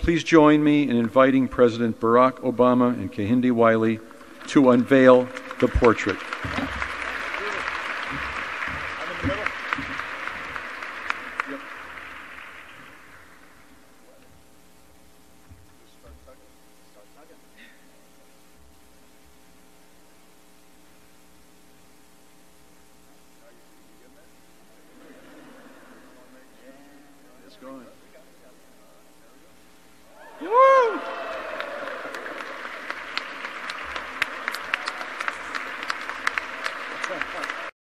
please join me in inviting President Barack Obama and Kehinde Wiley to unveil the portrait.